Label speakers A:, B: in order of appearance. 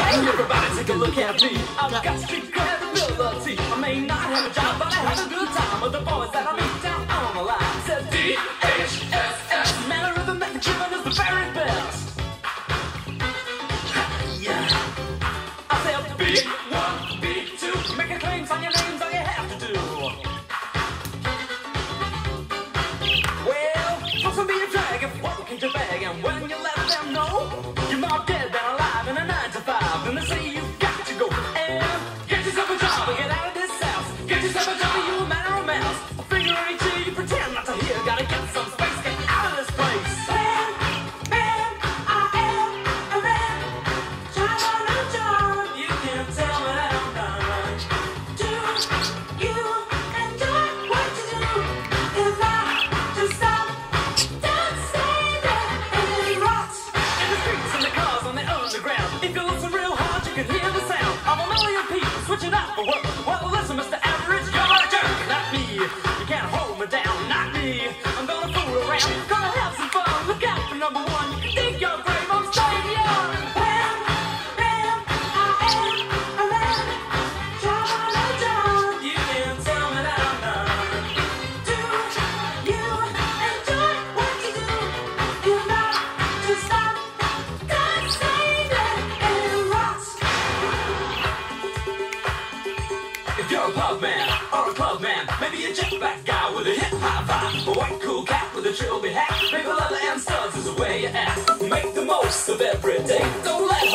A: Everybody take a look at me. I've got street credibility. I may not have a job, but I have a good time with the boys that I meet down on the line. Said D-H-S-S. Mannerism that you're giving is the very best. Yeah. I said B1, B2. Making claims on your names, all you have to do. Well, folks will be a drag if walk into bag, and when you let them know you're more dead than alive in a 9 to 5, then they say you've got to go and get yourself a job and get out of this house. Get yourself a job, you a man or a mouse. A finger or two, you pretend not to hear. Gotta get some space, get out of this place. Man, I am a man. Job on a job. You can't tell me that I'm done. Do you enjoy what you do? If not, just stop. Don't stay there and rot. In the streets, in the cars, on the underground. If you listen real hard, you can hear the sound of a million people switching up for work. Well, listen, Mr. Average, you're a jerk, not me. You can't hold me down, not me. I'm gonna fool around, gonna have some fun. Look out for number one. You can dig your grave, I'm staying young. Wham, bam, I am a man. Job on a job. You can't tell me that I'm done. Do you enjoy what you do? If not, just stop. God save it and rot. If you're a pub man or a club man, maybe a jet black guy with a hip hop vibe, a white cool cat with a trilby hat, maybe leather and studs is the way you act. Make the most of every day. Don't let